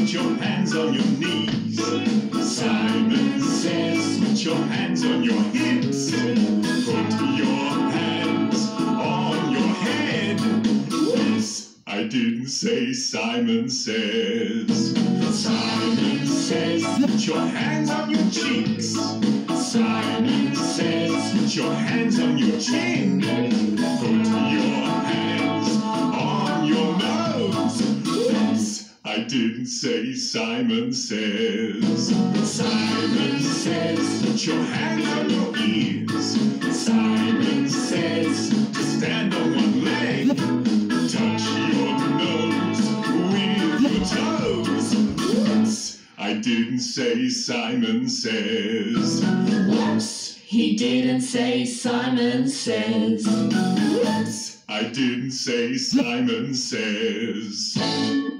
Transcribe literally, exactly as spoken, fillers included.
put your hands on your knees. Simon Says, put your hands on your hips. Put your hands on your head. Oops, I didn't say Simon Says. Simon Says, put your hands on your cheeks. Simon Says, put your hands on your chin. Put your hands on your nose. Oops, I didn't say Simon Says. Simon Says, put your hands on your ears. Simon Says, to stand on one leg. Touch your nose with your toes. Oops, I didn't say Simon Says. Whoops, he didn't say Simon Says. Whoops, I didn't say Simon Says.